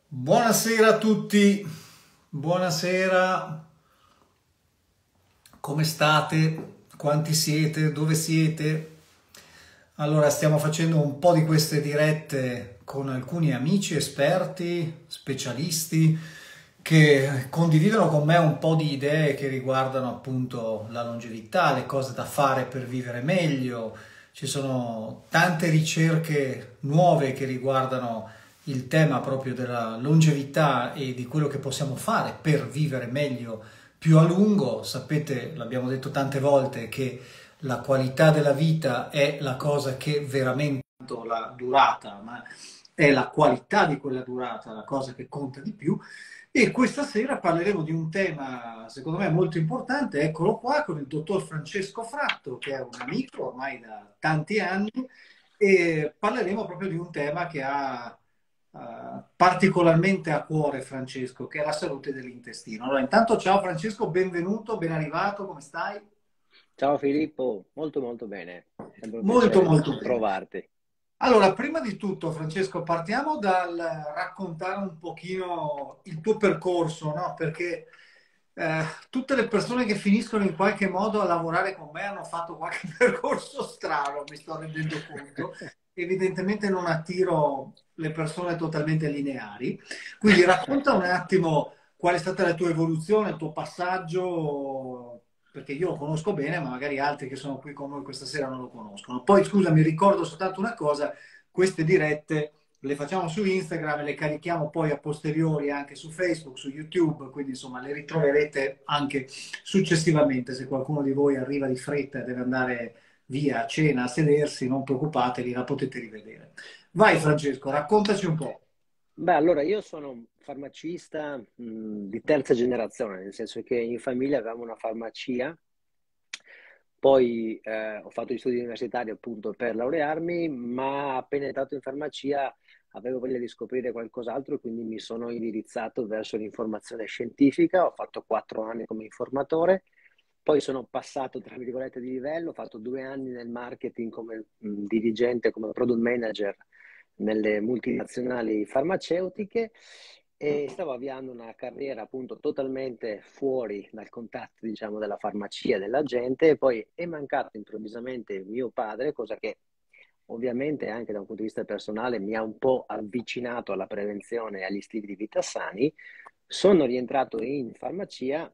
Buonasera a tutti, buonasera, come state? Quanti siete? Dove siete? Allora, stiamo facendo un po' di queste dirette con alcuni amici, esperti, specialisti che condividono con me un po' di idee che riguardano appunto la longevità, le cose da fare per vivere meglio. Ci sono tante ricerche nuove che riguardano il tema proprio della longevità e di quello che possiamo fare per vivere meglio più a lungo. Sapete, l'abbiamo detto tante volte, che la qualità della vita è la cosa che veramente la durata, ma è la qualità di quella durata la cosa che conta di più. E questa sera parleremo di un tema, secondo me, molto importante. Eccolo qua con il dottor Francesco Fratto, che è un amico ormai da tanti anni, e parleremo proprio di un tema che ha particolarmente a cuore Francesco, che è la salute dell'intestino. Allora, intanto ciao Francesco, benvenuto, ben arrivato, come stai? Ciao Filippo, molto molto bene, sempre un Molto piacere molto bene. trovarti. Allora, prima di tutto, Francesco, partiamo dal raccontare un pochino il tuo percorso, no? Perché tutte le persone che finiscono in qualche modo a lavorare con me hanno fatto qualche percorso strano, mi sto rendendo conto. Evidentemente non attiro le persone totalmente lineari. Quindi racconta un attimo qual è stata la tua evoluzione, il tuo passaggio, perché io lo conosco bene, ma magari altri che sono qui con noi questa sera non lo conoscono. Poi, scusa, mi ricordo soltanto una cosa, queste dirette le facciamo su Instagram e le carichiamo poi a posteriori anche su Facebook, su YouTube, quindi insomma le ritroverete anche successivamente. Se qualcuno di voi arriva di fretta e deve andare via a cena a sedersi, non preoccupatevi, la potete rivedere. Vai Francesco, raccontaci un po'. Beh, allora io sono un farmacista di terza generazione, nel senso che in famiglia avevamo una farmacia, poi ho fatto gli studi universitari appunto per laurearmi, ma appena entrato in farmacia avevo voglia di scoprire qualcos'altro, quindi mi sono indirizzato verso l'informazione scientifica, ho fatto 4 anni come informatore, poi sono passato tra virgolette di livello, ho fatto 2 anni nel marketing come dirigente, come product manager nelle multinazionali farmaceutiche e stavo avviando una carriera appunto totalmente fuori dal contatto, diciamo, della farmacia, della gente, e poi è mancato improvvisamente mio padre, cosa che ovviamente anche da un punto di vista personale mi ha un po' avvicinato alla prevenzione e agli stili di vita sani. Sono rientrato in farmacia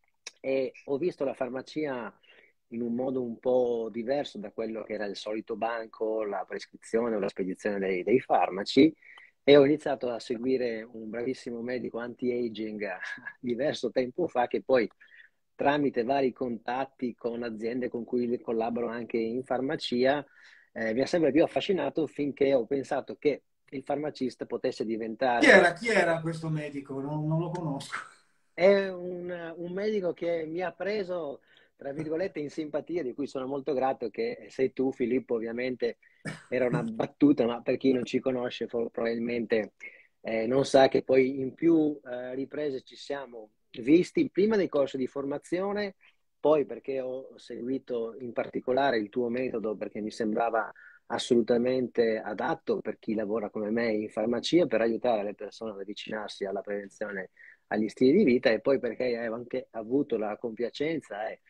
e ho visto la farmacia in un modo un po' diverso da quello che era il solito banco, la prescrizione o la spedizione dei farmaci, e ho iniziato a seguire un bravissimo medico anti-aging diverso tempo fa, che poi tramite vari contatti con aziende con cui collaboro anche in farmacia, mi ha sempre più affascinato finché ho pensato che il farmacista potesse diventare. Chi era questo medico? Non lo conosco. È un medico che mi ha preso, tra virgolette, in simpatia, di cui sono molto grato, che sei tu, Filippo. Ovviamente era una battuta, ma per chi non ci conosce probabilmente non sa che poi in più riprese ci siamo visti, prima del corso di formazione, poi perché ho seguito in particolare il tuo metodo, perché mi sembrava assolutamente adatto per chi lavora come me in farmacia per aiutare le persone ad avvicinarsi alla prevenzione, agli stili di vita, e poi perché avevo anche avuto la compiacenza e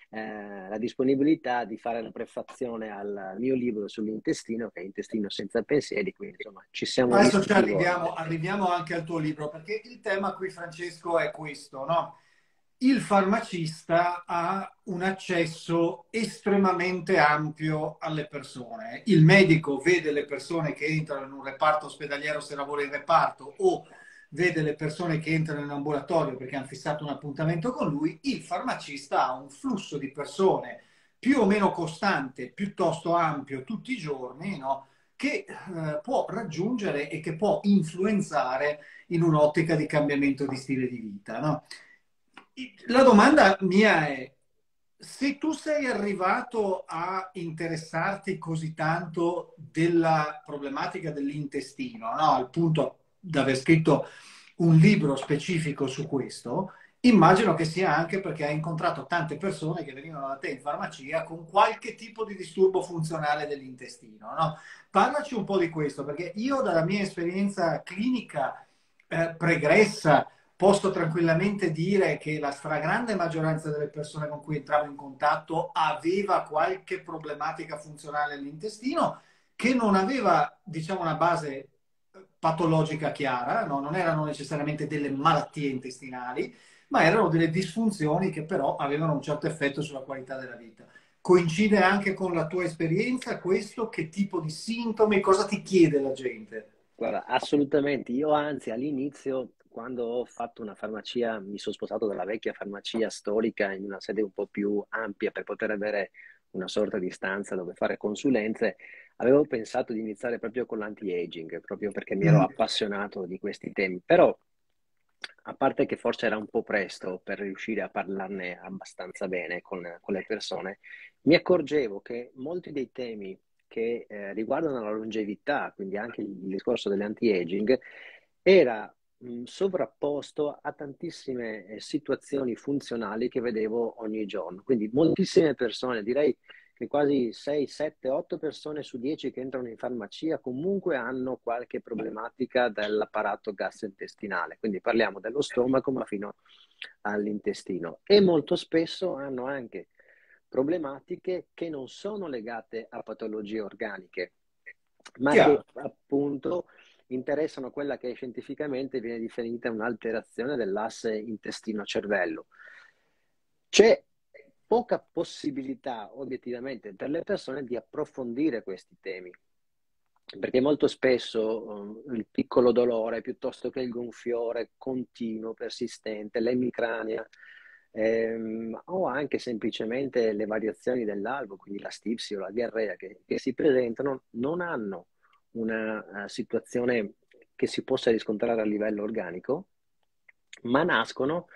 la disponibilità di fare la prefazione al mio libro sull'intestino, che è Intestino senza pensieri, quindi insomma ci siamo Adesso visti ci più arriviamo, volte. arriviamo anche al tuo libro, perché il tema qui, Francesco, è questo, no? Il farmacista ha un accesso estremamente ampio alle persone. Il medico vede le persone che entrano in un reparto ospedaliero se lavora in reparto o vede le persone che entrano in ambulatorio perché hanno fissato un appuntamento con lui. Il farmacista ha un flusso di persone più o meno costante, piuttosto ampio tutti i giorni, no? Che può raggiungere e che può influenzare in un'ottica di cambiamento di stile di vita, no? La domanda mia è, se tu sei arrivato a interessarti così tanto della problematica dell'intestino, no? Al punto di aver scritto un libro specifico su questo, immagino che sia anche perché hai incontrato tante persone che venivano da te in farmacia con qualche tipo di disturbo funzionale dell'intestino, no? Parlaci un po' di questo, perché io dalla mia esperienza clinica pregressa. Posso tranquillamente dire che la stragrande maggioranza delle persone con cui entravo in contatto aveva qualche problematica funzionale all'intestino che non aveva, diciamo, una base patologica chiara, no? Non erano necessariamente delle malattie intestinali, ma erano delle disfunzioni che però avevano un certo effetto sulla qualità della vita. Coincide anche con la tua esperienza questo? Che tipo di sintomi? Cosa ti chiede la gente? Guarda, assolutamente. Io anzi all'inizio, quando ho fatto una farmacia, mi sono spostato dalla vecchia farmacia storica in una sede un po' più ampia per poter avere una sorta di stanza dove fare consulenze, avevo pensato di iniziare proprio con l'anti-aging, proprio perché mi ero Mm. appassionato di questi temi. Però, a parte che forse era un po' presto per riuscire a parlarne abbastanza bene con le persone, mi accorgevo che molti dei temi che riguardano la longevità, quindi anche il discorso dell'anti-aging, era sovrapposto a tantissime situazioni funzionali che vedevo ogni giorno. Quindi moltissime persone, direi che quasi 6, 7, 8 persone su 10 che entrano in farmacia comunque hanno qualche problematica dell'apparato gastrointestinale. Quindi parliamo dello stomaco, ma fino all'intestino. E molto spesso hanno anche problematiche che non sono legate a patologie organiche, ma che Chiaro. appunto interessano quella che scientificamente viene definita un'alterazione dell'asse intestino-cervello. C'è poca possibilità obiettivamente per le persone di approfondire questi temi, perché molto spesso il piccolo dolore piuttosto che il gonfiore continuo, persistente, l'emicrania, o anche semplicemente le variazioni dell'albo, quindi la stipsi o la diarrea che si presentano, non hanno una situazione che si possa riscontrare a livello organico, ma nascono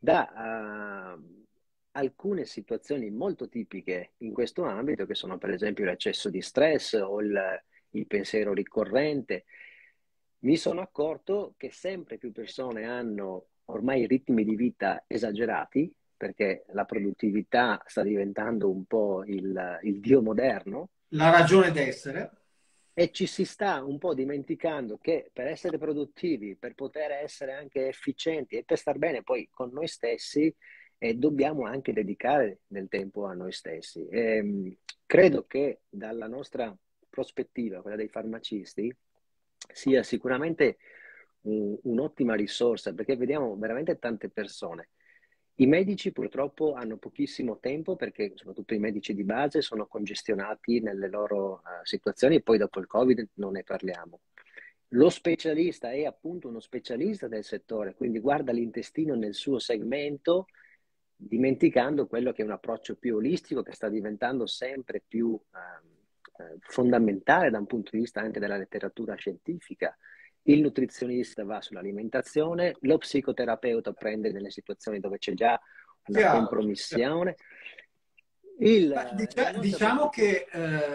da alcune situazioni molto tipiche in questo ambito, che sono per esempio l'eccesso di stress o il pensiero ricorrente. Mi sono accorto che sempre più persone hanno ormai ritmi di vita esagerati, perché la produttività sta diventando un po' il dio moderno, La ragione d'essere. e ci si sta un po' dimenticando che per essere produttivi, per poter essere anche efficienti e per star bene poi con noi stessi, dobbiamo anche dedicare del tempo a noi stessi. Credo che dalla nostra prospettiva, quella dei farmacisti, sia sicuramente un'ottima risorsa, perché vediamo veramente tante persone. I medici purtroppo hanno pochissimo tempo perché soprattutto i medici di base sono congestionati nelle loro situazioni, e poi dopo il Covid non ne parliamo. Lo specialista è appunto uno specialista del settore, quindi guarda l'intestino nel suo segmento, dimenticando quello che è un approccio più olistico che sta diventando sempre più fondamentale da un punto di vista anche della letteratura scientifica. Il nutrizionista va sull'alimentazione, lo psicoterapeuta prende nelle situazioni dove c'è già una Chiaro. compromissione. Beh, La nostra diciamo prospettiva. che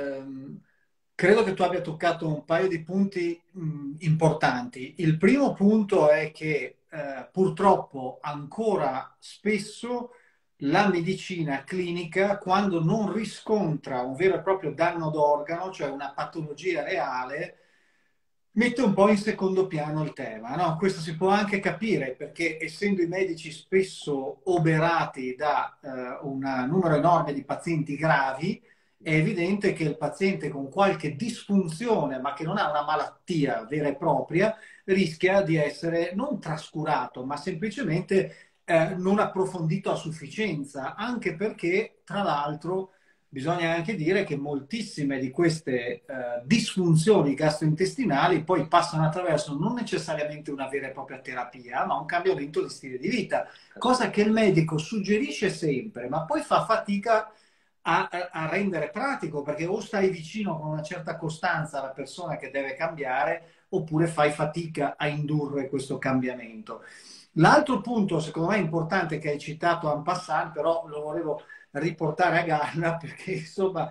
credo che tu abbia toccato un paio di punti importanti. Il primo punto è che purtroppo ancora spesso la medicina clinica, quando non riscontra un vero e proprio danno d'organo, cioè una patologia reale, mette un po' in secondo piano il tema, no? Questo si può anche capire perché essendo i medici spesso oberati da un numero enorme di pazienti gravi, è evidente che il paziente con qualche disfunzione, ma che non ha una malattia vera e propria, rischia di essere non trascurato, ma semplicemente non approfondito a sufficienza, anche perché, tra l'altro, bisogna anche dire che moltissime di queste disfunzioni gastrointestinali poi passano attraverso non necessariamente una vera e propria terapia, ma un cambiamento di stile di vita, cosa che il medico suggerisce sempre, ma poi fa fatica a rendere pratico, perché o stai vicino con una certa costanza alla persona che deve cambiare, oppure fai fatica a indurre questo cambiamento. L'altro punto, secondo me, importante che hai citato en passant, però lo volevo riportare a galla perché insomma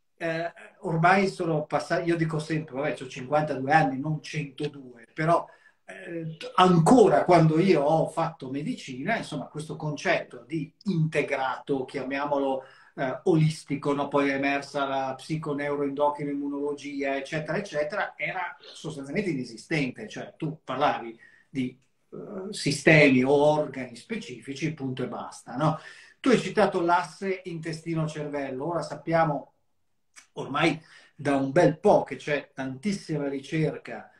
ormai sono passati, io dico sempre, vabbè, ho 52 anni, non 102, però ancora quando io ho fatto medicina, insomma, questo concetto di integrato, chiamiamolo olistico, no? Poi è emersa la psiconeuroendocrino immunologia, eccetera, eccetera, era sostanzialmente inesistente, cioè tu parlavi di sistemi o organi specifici, punto e basta, no? Tu hai citato l'asse intestino-cervello, ora sappiamo ormai da un bel po' che c'è tantissima ricerca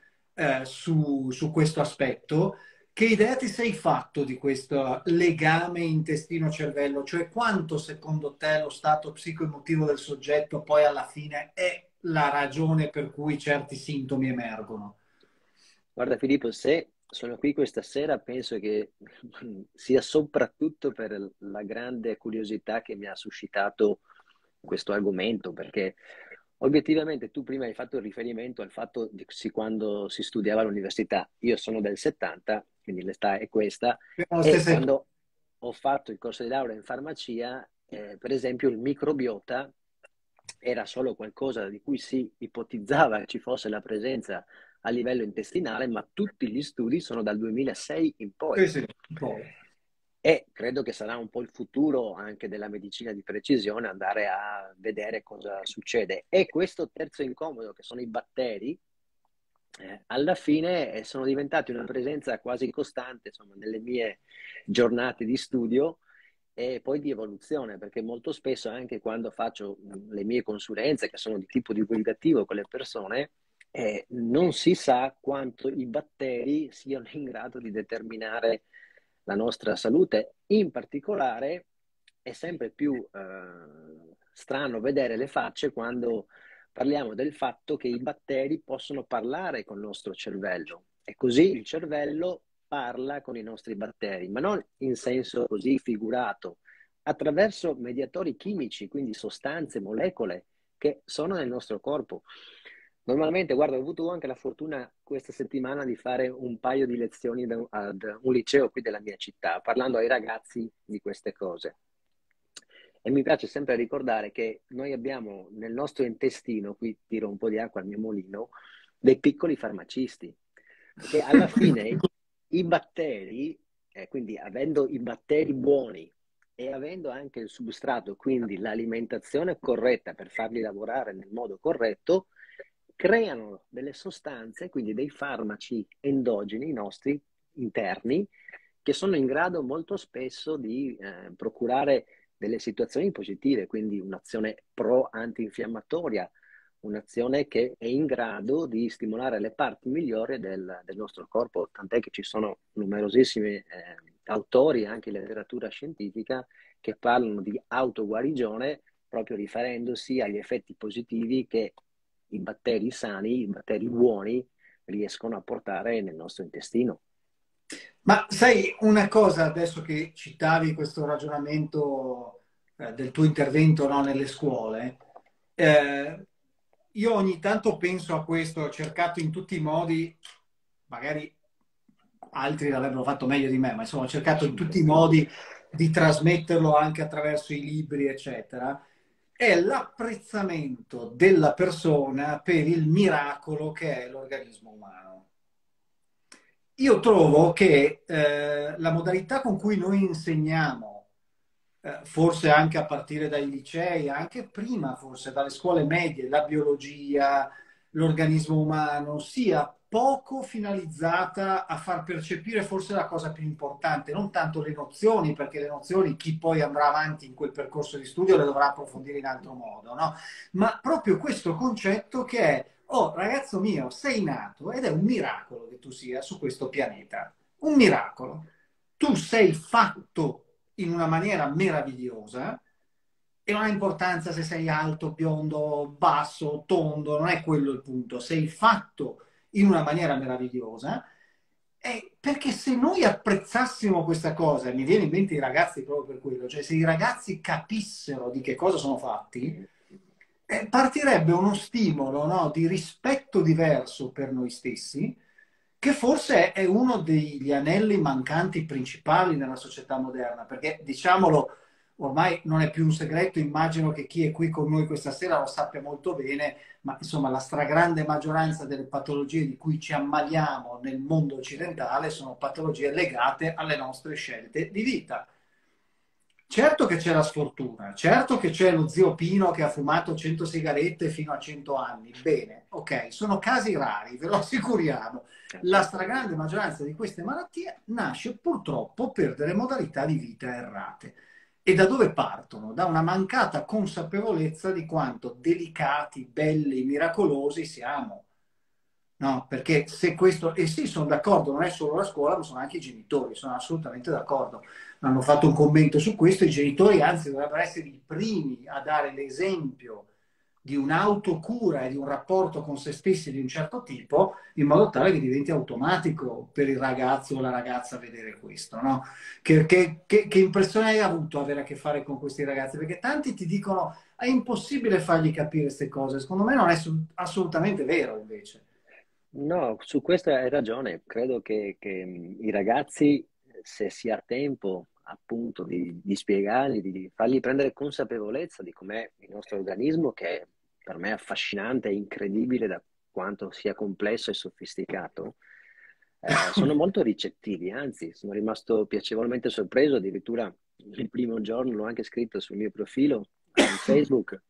su questo aspetto. Che idea ti sei fatto di questo legame intestino-cervello? Cioè quanto secondo te lo stato psicoemotivo del soggetto poi alla fine è la ragione per cui certi sintomi emergono? Guarda Filippo, se sono qui questa sera penso che sia soprattutto per la grande curiosità che mi ha suscitato questo argomento, perché obiettivamente tu prima hai fatto il riferimento al fatto di quando si studiava all'università. Io sono del 70, quindi l'età è questa, Abbiamo la e stessa età. quando ho fatto il corso di laurea in farmacia, per esempio il microbiota era solo qualcosa di cui si ipotizzava che ci fosse la presenza a livello intestinale, ma tutti gli studi sono dal 2006 in poi. Sì, sì, poi. E credo che sarà un po' il futuro anche della medicina di precisione andare a vedere cosa succede. E questo terzo incomodo, che sono i batteri, alla fine sono diventati una presenza quasi costante, insomma, nelle mie giornate di studio e poi di evoluzione, perché molto spesso anche quando faccio le mie consulenze, che sono di tipo divulgativo con le persone, non si sa quanto i batteri siano in grado di determinare la nostra salute. In particolare è sempre più strano vedere le facce quando parliamo del fatto che i batteri possono parlare con il nostro cervello e così il cervello parla con i nostri batteri, ma non in senso così figurato, attraverso mediatori chimici, quindi sostanze, molecole che sono nel nostro corpo. Normalmente, guarda, ho avuto anche la fortuna questa settimana di fare un paio di lezioni ad un liceo qui della mia città, parlando ai ragazzi di queste cose. E mi piace sempre ricordare che noi abbiamo nel nostro intestino, qui tiro un po' di acqua al mio mulino, dei piccoli farmacisti, perché alla fine i batteri, quindi avendo i batteri buoni e avendo anche il substrato, quindi l'alimentazione corretta per farli lavorare nel modo corretto, creano delle sostanze, quindi dei farmaci endogeni nostri, interni, che sono in grado molto spesso di procurare delle situazioni positive, quindi un'azione pro-antinfiammatoria, un'azione che è in grado di stimolare le parti migliori del nostro corpo, tant'è che ci sono numerosissimi autori, anche in letteratura scientifica, che parlano di autoguarigione proprio riferendosi agli effetti positivi che i batteri sani, i batteri buoni riescono a portare nel nostro intestino. Ma sai una cosa, adesso che citavi questo ragionamento del tuo intervento, no, nelle scuole, eh, io ogni tanto penso a questo, ho cercato in tutti i modi, magari altri l'avrebbero fatto meglio di me, ma insomma ho cercato in tutti i modi di trasmetterlo anche attraverso i libri, eccetera, è l'apprezzamento della persona per il miracolo che è l'organismo umano. Io trovo che la modalità con cui noi insegniamo, forse anche a partire dai licei, anche prima forse dalle scuole medie, la biologia, l'organismo umano, sia poco finalizzata a far percepire forse la cosa più importante, non tanto le nozioni, perché le nozioni chi poi andrà avanti in quel percorso di studio le dovrà approfondire in altro modo, no? Ma proprio questo concetto che è oh, ragazzo mio, sei nato ed è un miracolo che tu sia su questo pianeta. Un miracolo. Tu sei fatto in una maniera meravigliosa e non ha importanza se sei alto, biondo, basso, tondo, non è quello il punto. Sei fatto in una maniera meravigliosa. Perché se noi apprezzassimo questa cosa, e mi viene in mente i ragazzi proprio per quello, cioè se i ragazzi capissero di che cosa sono fatti, partirebbe uno stimolo, no, di rispetto diverso per noi stessi, che forse è uno degli anelli mancanti principali nella società moderna, perché diciamolo, ormai non è più un segreto, immagino che chi è qui con noi questa sera lo sappia molto bene, ma insomma la stragrande maggioranza delle patologie di cui ci ammaliamo nel mondo occidentale sono patologie legate alle nostre scelte di vita. certo che c'è la sfortuna, certo che c'è lo zio Pino che ha fumato 100 sigarette fino a 100 anni. Bene, ok, sono casi rari, ve lo assicuriamo. La Certo. stragrande maggioranza di queste malattie nasce purtroppo per delle modalità di vita errate. E da dove partono? Da una mancata consapevolezza di quanto delicati, belli, miracolosi siamo. No, perché se questo, e sì, sono d'accordo, non è solo la scuola, ma sono anche i genitori, sono assolutamente d'accordo. Hanno fatto un commento su questo, i genitori anzi dovrebbero essere i primi a dare l'esempio di un'autocura e di un rapporto con se stessi di un certo tipo, in modo tale che diventi automatico per il ragazzo o la ragazza vedere questo, no? Che impressione hai avuto avere a che fare con questi ragazzi? Perché tanti ti dicono è impossibile fargli capire queste cose, secondo me non è assolutamente vero invece. No, su questo hai ragione. Credo che i ragazzi, se si ha tempo appunto di spiegargli, di fargli prendere consapevolezza di com'è il nostro organismo, che per me è affascinante e incredibile da quanto sia complesso e sofisticato, sono molto ricettivi, anzi, sono rimasto piacevolmente sorpreso. Addirittura il primo giorno l'ho anche scritto sul mio profilo di Facebook.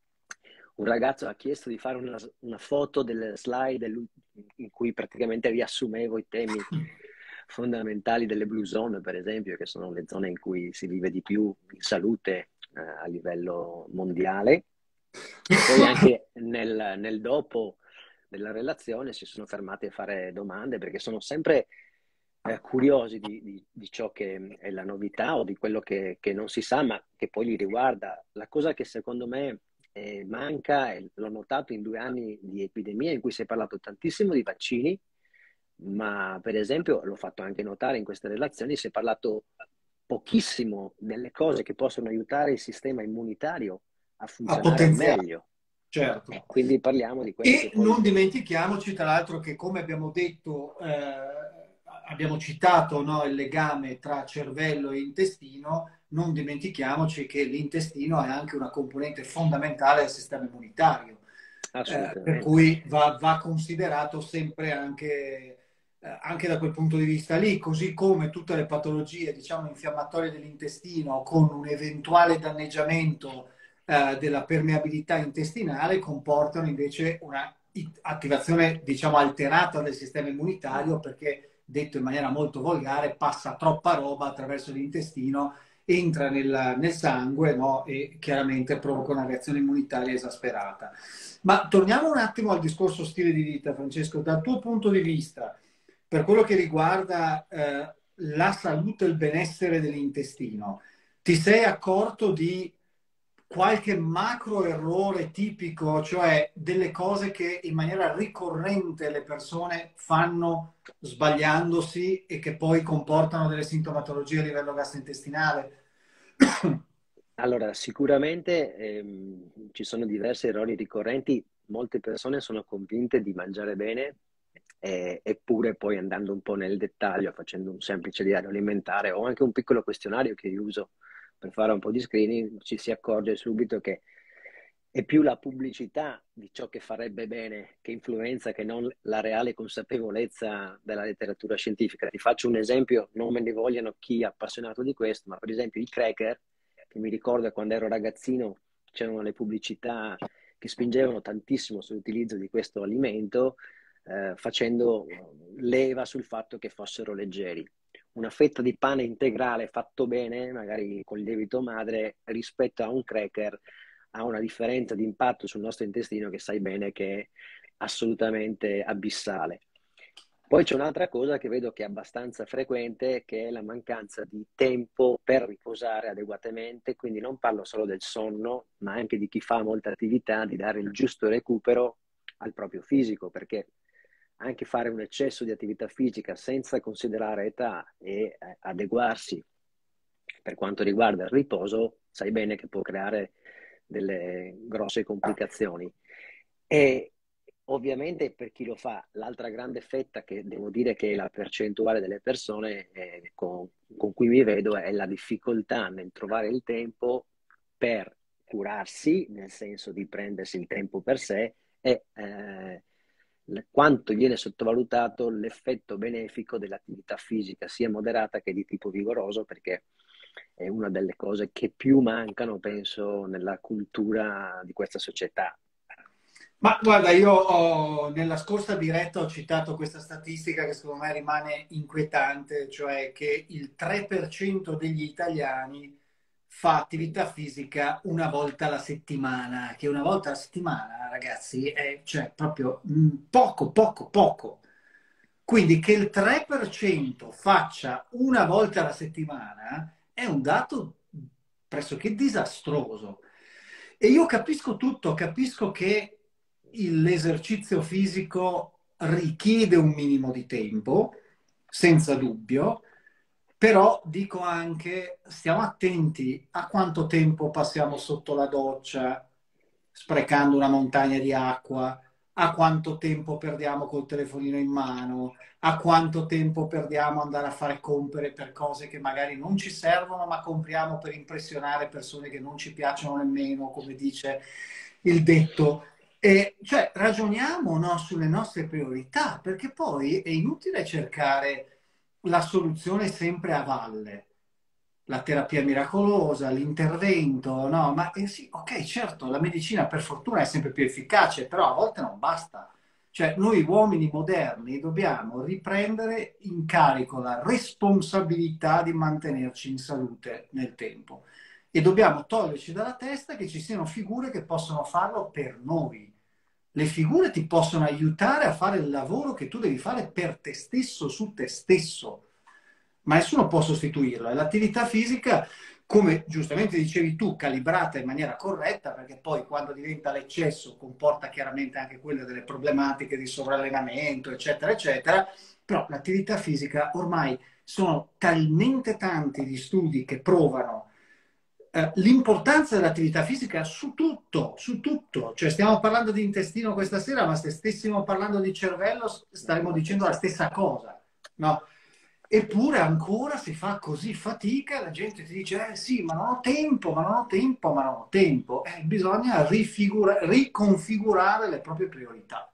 Un ragazzo ha chiesto di fare una foto delle slide in cui praticamente riassumevo i temi fondamentali delle blue zone, per esempio, che sono le zone in cui si vive di più in salute a livello mondiale. E poi anche nel dopo della relazione si sono fermati a fare domande perché sono sempre curiosi di ciò che è la novità o di quello che non si sa, ma che poi li riguarda. La cosa che secondo me manca, e l'ho notato in 2 anni di epidemia in cui si è parlato tantissimo di vaccini, ma per esempio, l'ho fatto anche notare in queste relazioni, si è parlato pochissimo delle cose che possono aiutare il sistema immunitario a A funzionare al potenziale, meglio. certo. Quindi parliamo di quelli che E poi... non dimentichiamoci, tra l'altro, che come abbiamo detto, abbiamo citato, no, il legame tra cervello e intestino, non dimentichiamoci che l'intestino è anche una componente fondamentale del sistema immunitario, per Assolutamente. cui va considerato sempre anche da quel punto di vista lì, così come tutte le patologie, diciamo, infiammatorie dell'intestino con un eventuale danneggiamento della permeabilità intestinale comportano invece una attivazione, diciamo, alterata del sistema immunitario perché, detto in maniera molto volgare, passa troppa roba attraverso l'intestino, entra nel sangue, no? E chiaramente provoca una reazione immunitaria esasperata. Ma torniamo un attimo al discorso stile di vita, Francesco. Dal tuo punto di vista, per quello che riguarda la salute e il benessere dell'intestino, ti sei accorto di qualche macro errore tipico, cioè delle cose che in maniera ricorrente le persone fanno sbagliandosi e che poi comportano delle sintomatologie a livello gastrointestinale? Allora, sicuramente ci sono diversi errori ricorrenti. Molte persone sono convinte di mangiare bene, eppure poi andando un po' nel dettaglio, facendo un semplice diario alimentare o anche un piccolo questionario che io uso per fare un po' di screening, ci si accorge subito che è più la pubblicità di ciò che farebbe bene che influenza che non la reale consapevolezza della letteratura scientifica. Ti faccio un esempio, non me ne vogliano chi è appassionato di questo, ma per esempio i cracker, che mi ricordo quando ero ragazzino c'erano le pubblicità che spingevano tantissimo sull'utilizzo di questo alimento, facendo leva sul fatto che fossero leggeri. Una fetta di pane integrale fatto bene, magari con lievito madre, rispetto a un cracker, ha una differenza di impatto sul nostro intestino che sai bene che è assolutamente abissale. Poi c'è un'altra cosa che vedo che è abbastanza frequente, che è la mancanza di tempo per riposare adeguatamente, quindi non parlo solo del sonno, ma anche di chi fa molta attività, di dare il giusto recupero al proprio fisico, perché anche fare un eccesso di attività fisica senza considerare età e adeguarsi per quanto riguarda il riposo, sai bene che può creare delle grosse complicazioni. E ovviamente per chi lo fa, l'altra grande fetta che devo dire che è la percentuale delle persone con cui mi vedo è la difficoltà nel trovare il tempo per curarsi, nel senso di prendersi il tempo per sé e quanto viene sottovalutato l'effetto benefico dell'attività fisica, sia moderata che di tipo vigoroso, perché è una delle cose che più mancano, penso, nella cultura di questa società. Ma guarda, nella scorsa diretta ho citato questa statistica che secondo me rimane inquietante, cioè che il 3% degli italiani fa attività fisica una volta alla settimana, che una volta alla settimana, ragazzi, è cioè, proprio poco, poco, poco. Quindi che il 3% faccia una volta alla settimana è un dato pressoché disastroso. E io capisco tutto, capisco che l'esercizio fisico richiede un minimo di tempo, senza dubbio, però dico anche, stiamo attenti a quanto tempo passiamo sotto la doccia, sprecando una montagna di acqua, a quanto tempo perdiamo col telefonino in mano, a quanto tempo perdiamo andare a fare compere per cose che magari non ci servono, ma compriamo per impressionare persone che non ci piacciono nemmeno, come dice il detto. E cioè ragioniamo, no, sulle nostre priorità, perché poi è inutile cercare la soluzione sempre a valle, la terapia miracolosa, l'intervento, no? Ma sì, ok, certo, la medicina per fortuna è sempre più efficace, però a volte non basta. Cioè, noi uomini moderni dobbiamo riprendere in carico la responsabilità di mantenerci in salute nel tempo e dobbiamo toglierci dalla testa che ci siano figure che possono farlo per noi. Le figure ti possono aiutare a fare il lavoro che tu devi fare per te stesso, su te stesso, ma nessuno può sostituirlo. E l'attività fisica, come giustamente dicevi tu, calibrata in maniera corretta, perché poi quando diventa l'eccesso comporta chiaramente anche quelle delle problematiche di sovrallenamento, eccetera, eccetera, però l'attività fisica ormai sono talmente tanti gli studi che provano l'importanza dell'attività fisica su tutto, su tutto. Cioè stiamo parlando di intestino questa sera, ma se stessimo parlando di cervello staremmo dicendo la stessa cosa, no? Eppure ancora si fa così fatica, la gente ti dice, sì, ma non ho tempo, ma non ho tempo, ma non ho tempo. Bisogna riconfigurare le proprie priorità.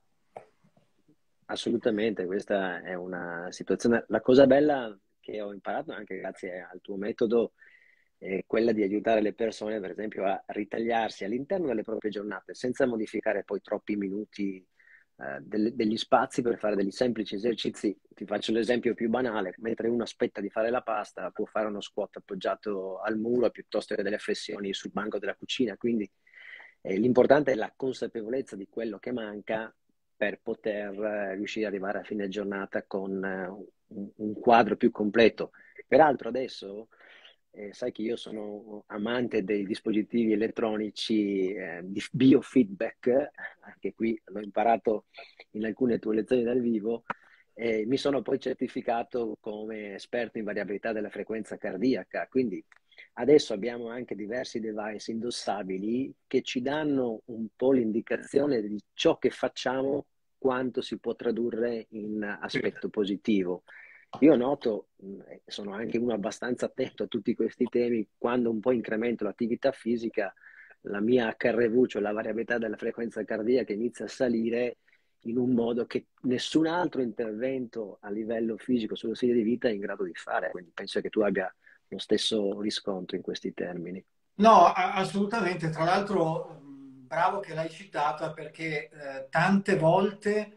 Assolutamente, questa è una situazione. La cosa bella che ho imparato anche grazie al tuo metodo è quella di aiutare le persone, per esempio, a ritagliarsi all'interno delle proprie giornate, senza modificare poi troppi minuti, degli spazi per fare degli semplici esercizi. Ti faccio l'esempio più banale: mentre uno aspetta di fare la pasta, può fare uno squat appoggiato al muro piuttosto che delle flessioni sul banco della cucina. Quindi l'importante è la consapevolezza di quello che manca per poter riuscire ad arrivare a fine giornata con un quadro più completo. Peraltro adesso sai che io sono amante dei dispositivi elettronici di biofeedback, anche qui l'ho imparato in alcune tue lezioni dal vivo, e mi sono poi certificato come esperto in variabilità della frequenza cardiaca, quindi adesso abbiamo anche diversi device indossabili che ci danno un po' l'indicazione di ciò che facciamo, quanto si può tradurre in aspetto positivo. Io noto, sono anche uno abbastanza attento a tutti questi temi, quando un po' incremento l'attività fisica, la mia HRV, cioè la variabilità della frequenza cardiaca, inizia a salire in un modo che nessun altro intervento a livello fisico sullo stile di vita è in grado di fare. Quindi penso che tu abbia lo stesso riscontro in questi termini. No, assolutamente. Tra l'altro, bravo che l'hai citata perché tante volte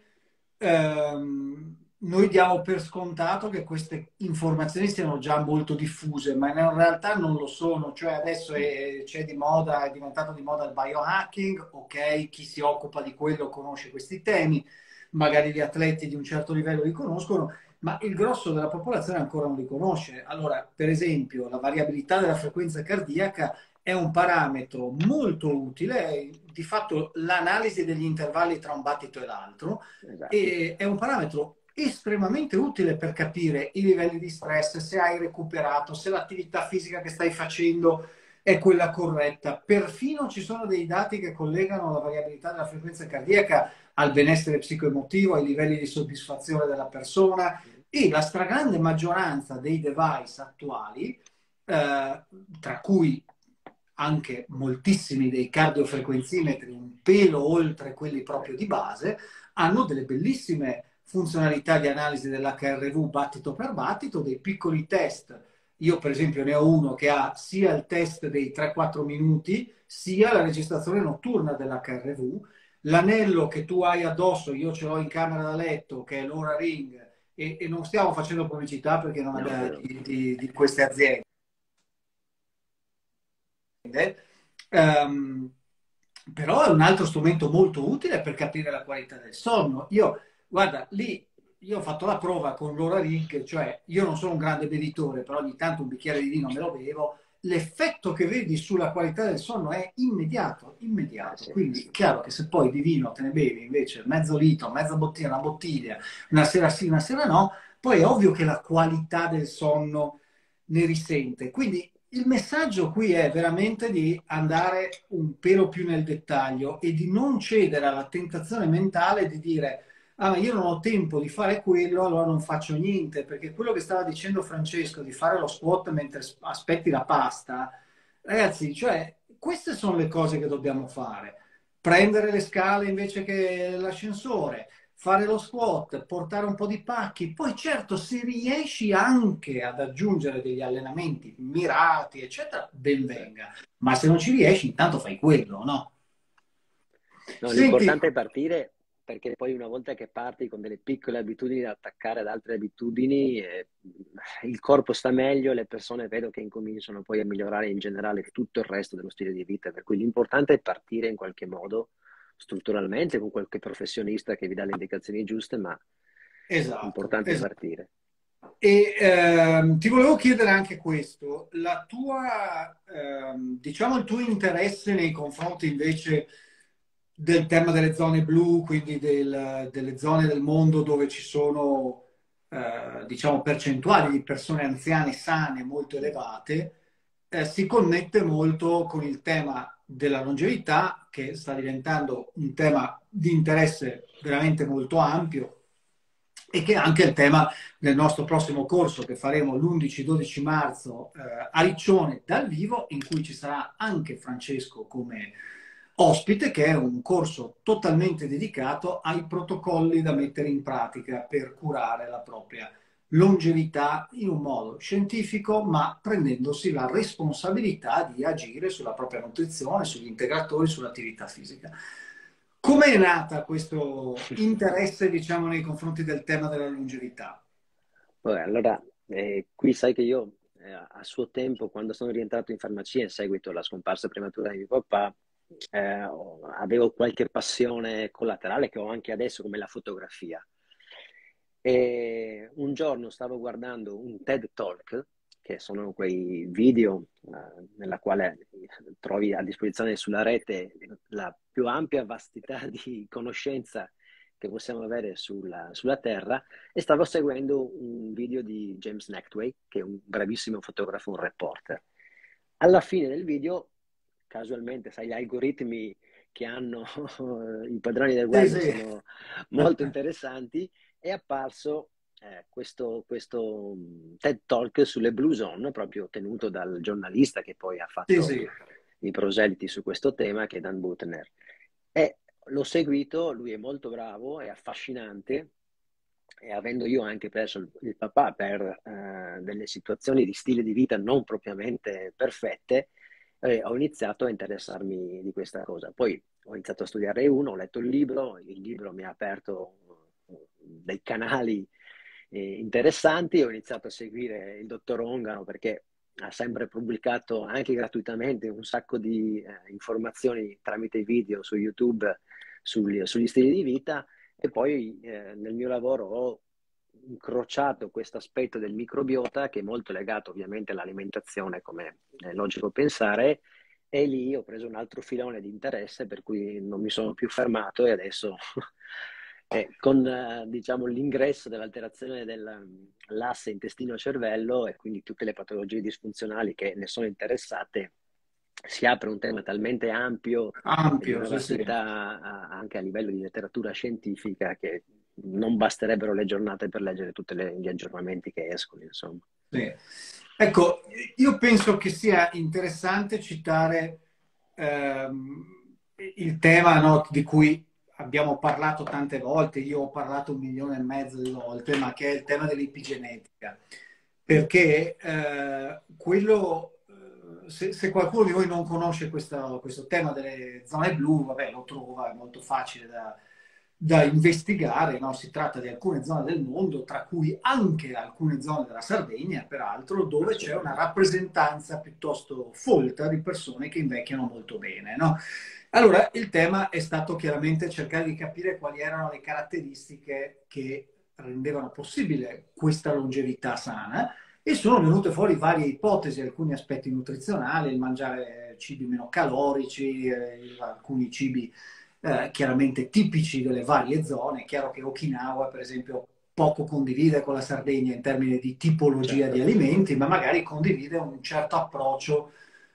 noi diamo per scontato che queste informazioni siano già molto diffuse, ma in realtà non lo sono. Cioè adesso c'è di moda, è diventato di moda il biohacking, ok, chi si occupa di quello conosce questi temi, magari gli atleti di un certo livello li conoscono, ma il grosso della popolazione ancora non li conosce. Allora, per esempio, la variabilità della frequenza cardiaca è un parametro molto utile, è di fatto l'analisi degli intervalli tra un battito e l'altro, Esatto. e è un parametro estremamente utile per capire i livelli di stress, se hai recuperato, se l'attività fisica che stai facendo è quella corretta. Perfino ci sono dei dati che collegano la variabilità della frequenza cardiaca al benessere psicoemotivo, ai livelli di soddisfazione della persona, e la stragrande maggioranza dei device attuali, tra cui anche moltissimi dei cardiofrequenzimetri, un pelo oltre quelli proprio di base, hanno delle bellissime funzionalità di analisi dell'HRV battito per battito, dei piccoli test Io per esempio ne ho uno che ha sia il test dei 3-4 minuti, sia la registrazione notturna dell'HRV. L'anello che tu hai addosso, io ce l'ho in camera da letto, che è l'Oura Ring, e non stiamo facendo pubblicità perché non No, abbiamo però. di queste aziende. Ehm, Però è un altro strumento molto utile per capire la qualità del sonno. Io, guarda, lì io ho fatto la prova con l'Oura Ring, cioè io non sono un grande bevitore, però ogni tanto un bicchiere di vino me lo bevo. L'effetto che vedi sulla qualità del sonno è immediato, immediato. Sì. Quindi è chiaro che se poi di vino te ne bevi invece mezzo litro, mezza bottiglia, una bottiglia, una sera sì, una sera no, poi è ovvio che la qualità del sonno ne risente. Quindi il messaggio qui è veramente di andare un pelo più nel dettaglio e di non cedere alla tentazione mentale di dire ah, ma io non ho tempo di fare quello, allora non faccio niente, perché quello che stava dicendo Francesco di fare lo squat mentre aspetti la pasta, ragazzi, cioè, queste sono le cose che dobbiamo fare. Prendere le scale invece che l'ascensore, fare lo squat, portare un po' di pacchi. Poi certo, se riesci anche ad aggiungere degli allenamenti mirati, eccetera, ben venga. Ma se non ci riesci, intanto fai quello, no? No, Senti, l'importante è partire, perché poi una volta che parti con delle piccole abitudini da attaccare ad altre abitudini, il corpo sta meglio, le persone vedo che incominciano poi a migliorare in generale tutto il resto dello stile di vita, per cui l'importante è partire in qualche modo strutturalmente con qualche professionista che vi dà le indicazioni giuste, ma esatto, l'importante è esatto. partire. E ti volevo chiedere anche questo, la tua, diciamo il tuo interesse nei confronti invece del tema delle zone blu, quindi delle zone del mondo dove ci sono, diciamo, percentuali di persone anziane sane molto elevate, si connette molto con il tema della longevità, che sta diventando un tema di interesse veramente molto ampio e che è anche il tema del nostro prossimo corso che faremo l'11-12 marzo a Riccione dal vivo, in cui ci sarà anche Francesco come ospite, che è un corso totalmente dedicato ai protocolli da mettere in pratica per curare la propria longevità in un modo scientifico, ma prendendosi la responsabilità di agire sulla propria nutrizione, sugli integratori, sull'attività fisica. Come è nata questo interesse, diciamo, nei confronti del tema della longevità? Vabbè, allora, qui sai che io a suo tempo, quando sono rientrato in farmacia in seguito alla scomparsa prematura di mio papà, avevo qualche passione collaterale che ho anche adesso, come la fotografia. E un giorno stavo guardando un TED Talk, che sono quei video nella quale trovi a disposizione sulla rete la più ampia vastità di conoscenza che possiamo avere sulla Terra, e stavo seguendo un video di James Nachtwey, che è un bravissimo fotografo, un reporter. Alla fine del video, casualmente, sai, gli algoritmi che hanno i padroni del Sì, web sì, sono molto interessanti, è apparso questo TED Talk sulle Blue Zone, proprio tenuto dal giornalista che poi ha sì, fatto sì. i proseliti su questo tema, che è Dan Buettner. E l'ho seguito, lui è molto bravo, è affascinante, e avendo io anche perso il papà per delle situazioni di stile di vita non propriamente perfette, ho iniziato a interessarmi di questa cosa. Poi ho iniziato a studiare uno, ho letto il libro mi ha aperto dei canali interessanti, ho iniziato a seguire il dottor Ongano perché ha sempre pubblicato anche gratuitamente un sacco di informazioni tramite video su YouTube sugli stili di vita, e poi nel mio lavoro ho incrociato questo aspetto del microbiota, che è molto legato ovviamente all'alimentazione, come è logico pensare, e lì ho preso un altro filone di interesse per cui non mi sono più fermato, e adesso con diciamo, l'ingresso dell'alterazione dell'asse intestino-cervello e quindi tutte le patologie disfunzionali che ne sono interessate, si apre un tema talmente ampio e di Ampio, una sì, sì. vastità anche a livello di letteratura scientifica, che non basterebbero le giornate per leggere tutti gli aggiornamenti che escono, insomma. Sì. Ecco, io penso che sia interessante citare il tema, no, di cui abbiamo parlato tante volte, io ho parlato 1,5 milioni di volte, ma che è il tema dell'epigenetica. perché se qualcuno di voi non conosce questo tema delle zone blu, vabbè, lo trova, è molto facile da investigare, no? Si tratta di alcune zone del mondo, tra cui anche alcune zone della Sardegna, peraltro, dove c'è una rappresentanza piuttosto folta di persone che invecchiano molto bene, no? Allora, il tema è stato chiaramente cercare di capire quali erano le caratteristiche che rendevano possibile questa longevità sana e sono venute fuori varie ipotesi, alcuni aspetti nutrizionali, il mangiare cibi meno calorici, alcuni cibi chiaramente tipici delle varie zone. È chiaro che Okinawa, per esempio, poco condivide con la Sardegna in termini di tipologia di Certo. alimenti, ma magari condivide un certo approccio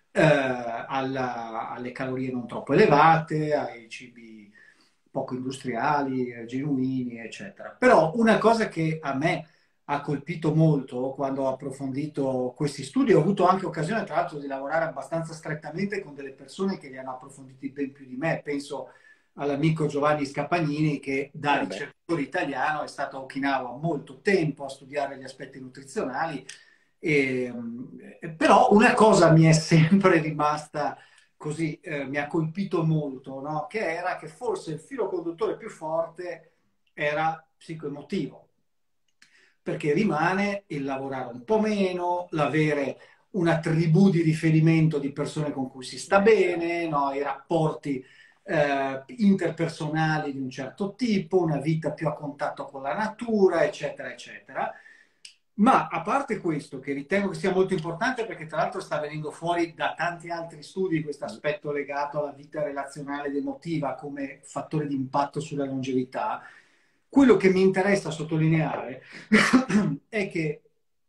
alle calorie non troppo elevate, ai cibi poco industriali, genuini, eccetera. Però una cosa che a me ha colpito molto quando ho approfondito questi studi, ho avuto anche occasione tra l'altro di lavorare abbastanza strettamente con delle persone che li hanno approfonditi ben più di me, penso all'amico Giovanni Scapagnini che da Beh, ricercatore italiano è stato a Okinawa molto tempo a studiare gli aspetti nutrizionali. E, però una cosa mi è sempre rimasta così, mi ha colpito molto, no? Che era che forse il filo conduttore più forte era psicoemotivo, perché rimane il lavorare un po' meno, l'avere una tribù di riferimento di persone con cui si sta bene, no? I rapporti interpersonali di un certo tipo, una vita più a contatto con la natura, eccetera, eccetera. Ma a parte questo, che ritengo che sia molto importante perché tra l'altro sta venendo fuori da tanti altri studi questo aspetto legato alla vita relazionale ed emotiva come fattore di impatto sulla longevità, quello che mi interessa sottolineare è che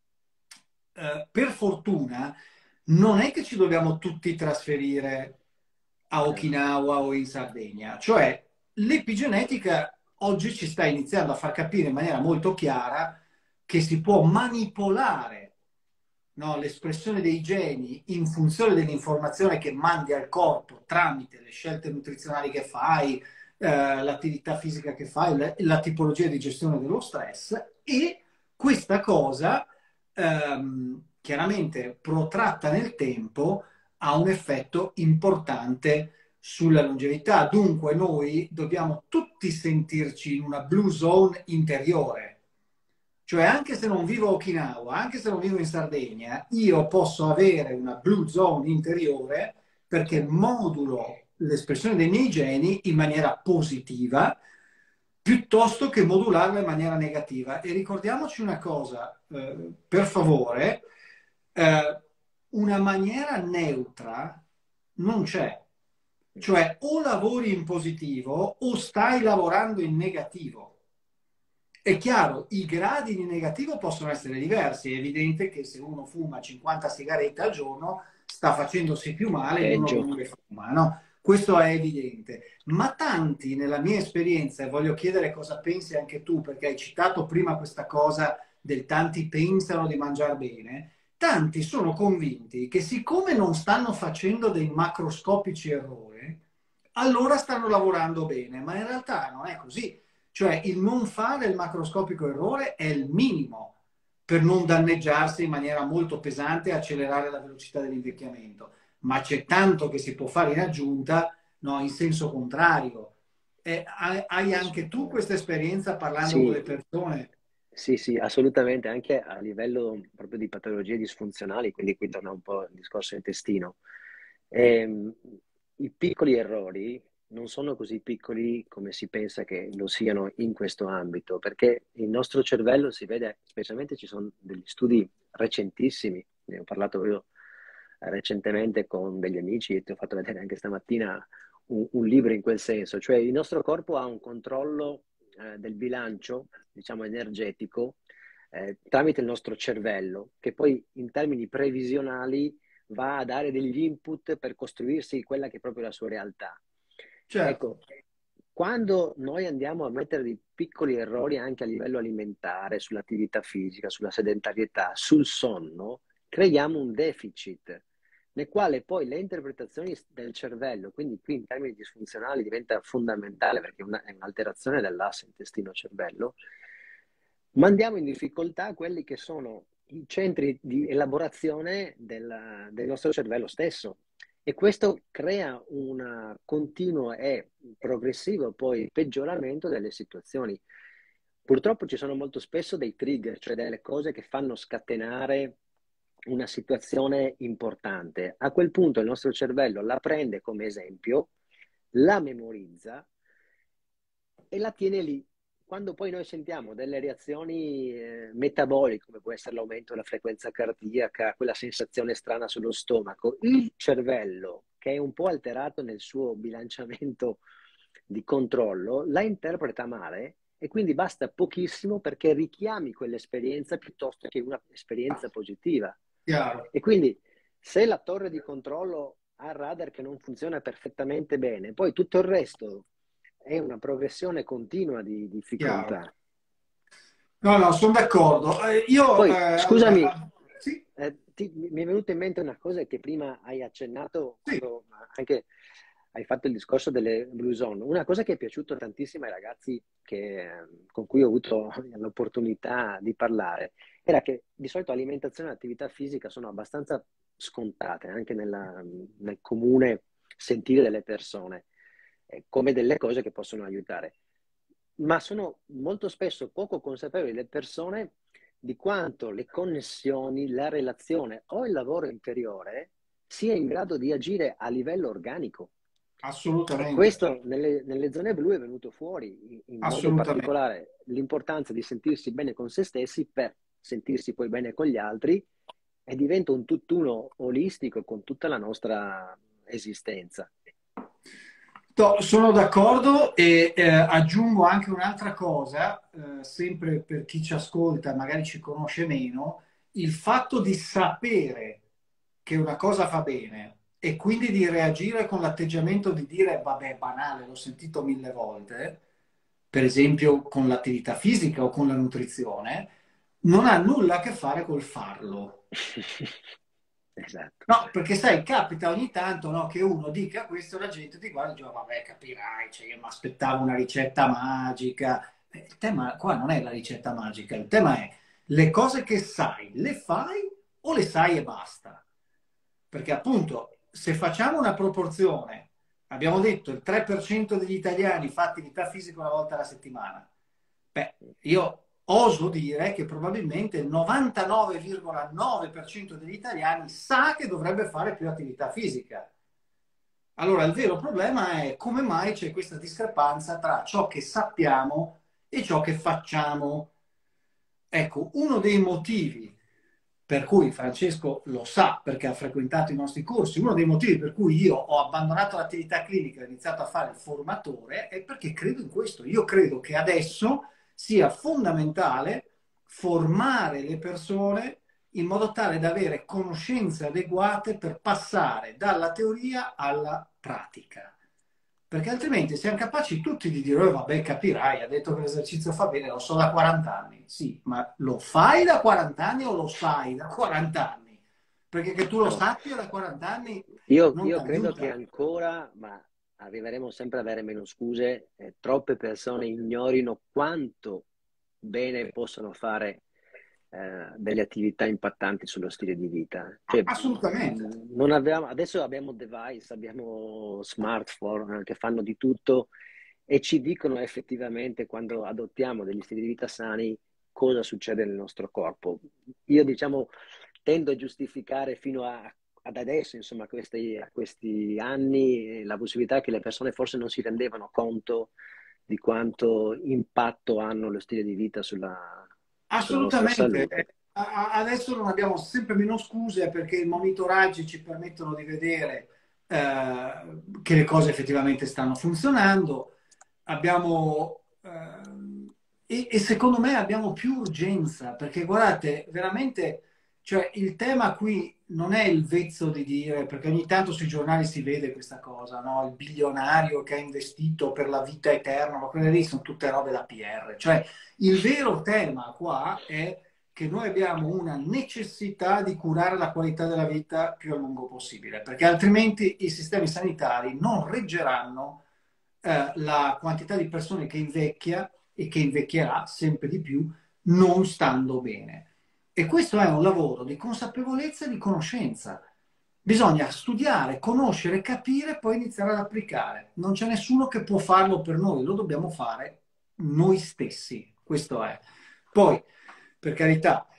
per fortuna non è che ci dobbiamo tutti trasferire a certo. Okinawa o in Sardegna, cioè l'epigenetica oggi ci sta iniziando a far capire in maniera molto chiara che si può manipolare, no, l'espressione dei geni in funzione dell'informazione che mandi al corpo tramite le scelte nutrizionali che fai, l'attività fisica che fai, la tipologia di gestione dello stress e questa cosa chiaramente protratta nel tempo ha un effetto importante sulla longevità. Dunque noi dobbiamo tutti sentirci in una blue zone interiore. Cioè, anche se non vivo a Okinawa, anche se non vivo in Sardegna, io posso avere una blue zone interiore perché Certo. modulo l'espressione dei miei geni in maniera positiva piuttosto che modularla in maniera negativa. E ricordiamoci una cosa, per favore, eh, una maniera neutra non c'è. Cioè, o lavori in positivo o stai lavorando in negativo. È chiaro, i gradi di negativo possono essere diversi. È evidente che se uno fuma 50 sigarette al giorno sta facendosi più male di uno che Peggio. non le fuma, no? Questo è evidente. Ma tanti, nella mia esperienza, e voglio chiedere cosa pensi anche tu, perché hai citato prima questa cosa del tanti pensano di mangiare bene, tanti sono convinti che siccome non stanno facendo dei macroscopici errori, allora stanno lavorando bene, ma in realtà non è così. Cioè il non fare il macroscopico errore è il minimo per non danneggiarsi in maniera molto pesante e accelerare la velocità dell'invecchiamento. Ma c'è tanto che si può fare in aggiunta, no, in senso contrario. Hai anche tu Assolutamente. questa esperienza parlando con Sì, le persone? sì, sì, assolutamente, anche a livello proprio di patologie disfunzionali, quindi qui torna un po' il discorso intestino. Ehm, I piccoli errori non sono così piccoli come si pensa che lo siano in questo ambito, perché il nostro cervello si vede, specialmente ci sono degli studi recentissimi, ne ho parlato io recentemente con degli amici e ti ho fatto vedere anche stamattina un libro in quel senso, cioè il nostro corpo ha un controllo del bilancio, diciamo, energetico tramite il nostro cervello, che poi in termini previsionali va a dare degli input per costruirsi quella che è proprio la sua realtà. Certo, Ecco, quando noi andiamo a mettere dei piccoli errori anche a livello alimentare, sull'attività fisica, sulla sedentarietà, sul sonno, creiamo un deficit nel quale poi le interpretazioni del cervello, quindi qui in termini disfunzionali diventa fondamentale perché è un'alterazione dell'asse intestino-cervello, mandiamo in difficoltà quelli che sono i centri di elaborazione del nostro cervello stesso. E questo crea un continuo e progressivo poi peggioramento delle situazioni. Purtroppo ci sono molto spesso dei trigger, cioè delle cose che fanno scatenare una situazione importante. A quel punto il nostro cervello la prende come esempio, la memorizza e la tiene lì. Quando poi noi sentiamo delle reazioni metaboliche, come può essere l'aumento della frequenza cardiaca, quella sensazione strana sullo stomaco, il cervello, che è un po' alterato nel suo bilanciamento di controllo, la interpreta male e quindi basta pochissimo perché richiami quell'esperienza piuttosto che un'esperienza positiva. Chiaro. E quindi se la torre di controllo ha il radar che non funziona perfettamente bene, poi tutto il resto è una progressione continua di Chiaro. difficoltà. No, no, sono d'accordo. Poi, scusami, Sì, mi è venuta in mente una cosa che prima hai accennato sì, quando anche hai fatto il discorso delle Blue Zone. Una cosa che è piaciuta tantissimo ai ragazzi con cui ho avuto l'opportunità di parlare era che di solito alimentazione e attività fisica sono abbastanza scontate anche nel comune sentire delle persone, come delle cose che possono aiutare. Ma sono molto spesso poco consapevoli le persone di quanto le connessioni, la relazione o il lavoro interiore sia in grado di agire a livello organico. E assolutamente, questo nelle zone blu è venuto fuori, in modo assolutamente. particolare l'importanza di sentirsi bene con se stessi per sentirsi poi bene con gli altri e diventa un tutt'uno olistico con tutta la nostra esistenza. No, sono d'accordo e aggiungo anche un'altra cosa, sempre per chi ci ascolta, magari ci conosce meno, il fatto di sapere che una cosa fa bene e quindi di reagire con l'atteggiamento di dire vabbè, è banale, l'ho sentito mille volte, per esempio con l'attività fisica o con la nutrizione, non ha nulla a che fare col farlo. Esatto. No, perché sai, capita ogni tanto, no, che uno dica questo e la gente ti guarda e dice, "Oh, vabbè, capirai, cioè, io mi aspettavo una ricetta magica." Il tema qua non è la ricetta magica, il tema è le cose che sai, le fai o le sai e basta? Perché appunto, se facciamo una proporzione, abbiamo detto il 3% degli italiani fa attività fisica una volta alla settimana. Beh, io oso dire che probabilmente il 99,9% degli italiani sa che dovrebbe fare più attività fisica. Allora, il vero problema è come mai c'è questa discrepanza tra ciò che sappiamo e ciò che facciamo. Ecco, uno dei motivi per cui Francesco lo sa perché ha frequentato i nostri corsi, uno dei motivi per cui io ho abbandonato l'attività clinica e ho iniziato a fare il formatore è perché credo in questo. Io credo che adesso sia fondamentale formare le persone in modo tale da avere conoscenze adeguate per passare dalla teoria alla pratica. Perché altrimenti siamo capaci tutti di dire, vabbè, capirai, ha detto che l'esercizio fa bene, lo so da 40 anni. Sì, ma lo fai da 40 anni o lo sai da 40 anni? Perché che tu lo No. sappia da 40 anni non ti Io credo che aiuta. ancora, ma arriveremo sempre ad avere meno scuse, troppe persone ignorino quanto bene possono fare delle attività impattanti sullo stile di vita. Cioè, Assolutamente. non avevamo, adesso abbiamo device, abbiamo smartphone che fanno di tutto e ci dicono effettivamente quando adottiamo degli stili di vita sani cosa succede nel nostro corpo. Io, diciamo, tendo a giustificare ad adesso, insomma, a questi anni, la possibilità che le persone forse non si rendevano conto di quanto impatto hanno lo stile di vita sulla nostra Assolutamente. salute. Adesso non abbiamo sempre meno scuse perché i monitoraggi ci permettono di vedere che le cose effettivamente stanno funzionando. Abbiamo, e secondo me abbiamo più urgenza perché guardate, veramente, cioè, il tema qui non è il vezzo di dire, perché ogni tanto sui giornali si vede questa cosa, no? Il bilionario che ha investito per la vita eterna, ma quelle lì sono tutte robe da PR. Cioè, il vero tema qua è che noi abbiamo una necessità di curare la qualità della vita più a lungo possibile, perché altrimenti i sistemi sanitari non reggeranno la quantità di persone che invecchia e che invecchierà sempre di più non stando bene. E questo è un lavoro di consapevolezza e di conoscenza. Bisogna studiare, conoscere, capire e poi iniziare ad applicare. Non c'è nessuno che può farlo per noi, lo dobbiamo fare noi stessi. Questo è. Poi, per carità,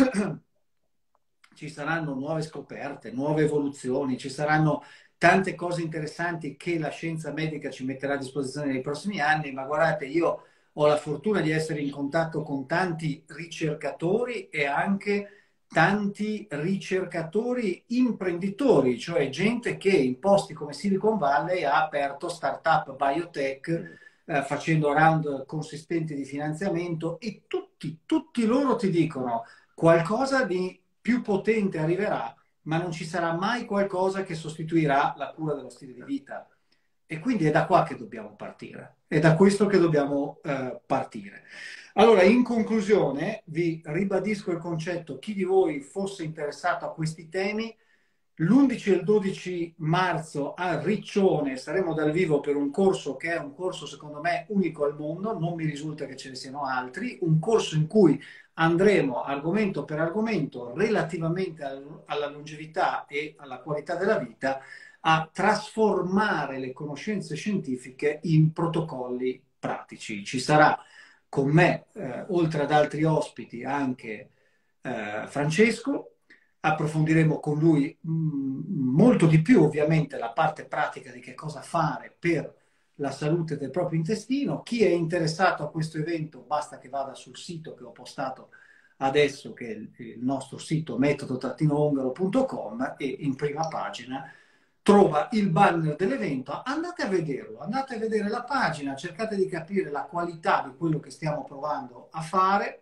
ci saranno nuove scoperte, nuove evoluzioni, ci saranno tante cose interessanti che la scienza medica ci metterà a disposizione nei prossimi anni, ma guardate, io ho la fortuna di essere in contatto con tanti ricercatori e anche tanti ricercatori imprenditori, cioè gente che in posti come Silicon Valley ha aperto start-up biotech facendo round consistenti di finanziamento e tutti loro ti dicono qualcosa di più potente arriverà, ma non ci sarà mai qualcosa che sostituirà la cura dello stile di vita. E quindi è da qua che dobbiamo partire, è da questo che dobbiamo partire. Allora, in conclusione, vi ribadisco il concetto, chi di voi fosse interessato a questi temi, l'11 e il 12 marzo a Riccione saremo dal vivo per un corso che è un corso secondo me unico al mondo, non mi risulta che ce ne siano altri, un corso in cui andremo argomento per argomento relativamente alla longevità e alla qualità della vita a trasformare le conoscenze scientifiche in protocolli pratici. Ci sarà con me, oltre ad altri ospiti, anche Francesco. Approfondiremo con lui molto di più, ovviamente, la parte pratica di che cosa fare per la salute del proprio intestino. Chi è interessato a questo evento, basta che vada sul sito che ho postato adesso, che è il nostro sito metodo-ongaro.com, e in prima pagina trova il banner dell'evento. Andate a vederlo, andate a vedere la pagina, cercate di capire la qualità di quello che stiamo provando a fare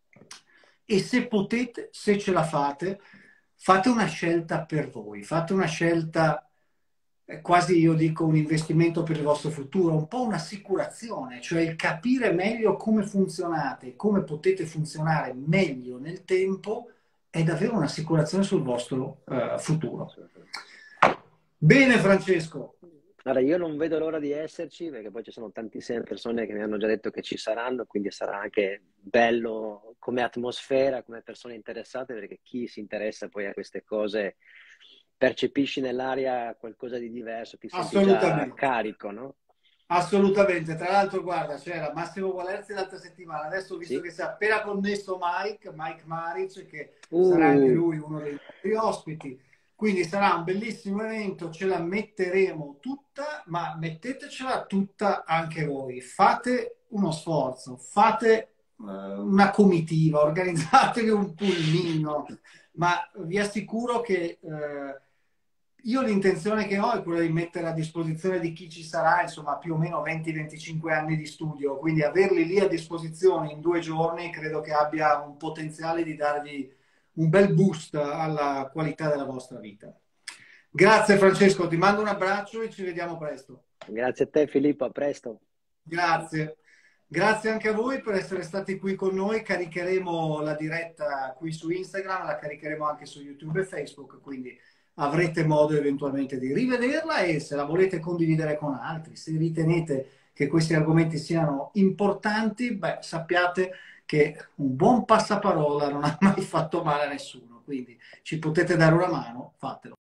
e se potete, se ce la fate, fate una scelta per voi, fate una scelta, quasi io dico un investimento per il vostro futuro, un po' un'assicurazione, cioè il capire meglio come funzionate, come potete funzionare meglio nel tempo, è davvero un'assicurazione sul vostro futuro. Bene Francesco. Allora, io non vedo l'ora di esserci perché poi ci sono tantissime persone che mi hanno già detto che ci saranno, quindi sarà anche bello come atmosfera, come persone interessate, perché chi si interessa poi a queste cose percepisci nell'aria qualcosa di diverso, ti senti già Assolutamente. carico, no? Assolutamente, tra l'altro guarda, c'era Massimo Gualerzi l'altra settimana, adesso ho visto Sì? che si è appena connesso Mike Maric, che sarà anche lui uno dei nostri ospiti, quindi sarà un bellissimo evento, ce la metteremo tutta, ma mettetecela tutta anche voi, fate uno sforzo, fate una comitiva, organizzatevi un pulmino, ma vi assicuro che io l'intenzione che ho è quella di mettere a disposizione di chi ci sarà, insomma, più o meno 20-25 anni di studio, quindi averli lì a disposizione in 2 giorni credo che abbia un potenziale di darvi un bel boost alla qualità della vostra vita. Grazie Francesco, ti mando un abbraccio e ci vediamo presto. Grazie a te Filippo, a presto. Grazie. Grazie anche a voi per essere stati qui con noi. Caricheremo la diretta qui su Instagram, la caricheremo anche su YouTube e Facebook, quindi avrete modo eventualmente di rivederla e se la volete condividere con altri, se ritenete che questi argomenti siano importanti, beh, sappiate che un buon passaparola non ha mai fatto male a nessuno, quindi ci potete dare una mano, fatelo.